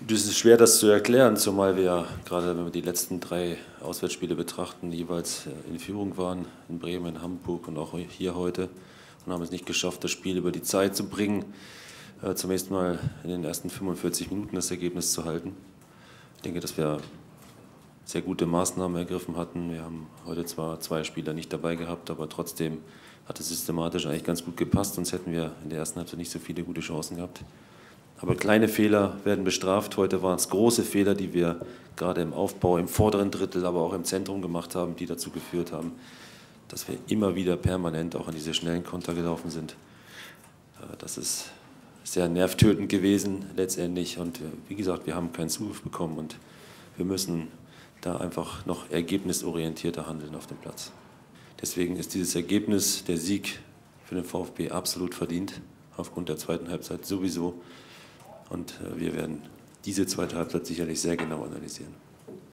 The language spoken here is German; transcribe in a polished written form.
Das ist schwer, das zu erklären, zumal wir ja gerade, wenn wir die letzten 3 Auswärtsspiele betrachten, jeweils in Führung waren, in Bremen, in Hamburg und auch hier heute, und haben es nicht geschafft, das Spiel über die Zeit zu bringen, zunächst mal in den ersten 45 Minuten das Ergebnis zu halten. Ich denke, dass wir sehr gute Maßnahmen ergriffen hatten. Wir haben heute zwar 2 Spieler nicht dabei gehabt, aber trotzdem hat es systematisch eigentlich ganz gut gepasst, sonst hätten wir in der ersten Halbzeit nicht so viele gute Chancen gehabt. Aber kleine Fehler werden bestraft. Heute waren es große Fehler, die wir gerade im Aufbau, im vorderen Drittel, aber auch im Zentrum gemacht haben, die dazu geführt haben, dass wir immer wieder permanent auch an diese schnellen Konter gelaufen sind. Das ist sehr nervtötend gewesen letztendlich. Und wie gesagt, wir haben keinen Zugriff bekommen und wir müssen da einfach noch ergebnisorientierter handeln auf dem Platz. Deswegen ist dieses Ergebnis, der Sieg für den VfB absolut verdient, aufgrund der zweiten Halbzeit sowieso. Und wir werden diese zweite Halbzeit sicherlich sehr genau analysieren.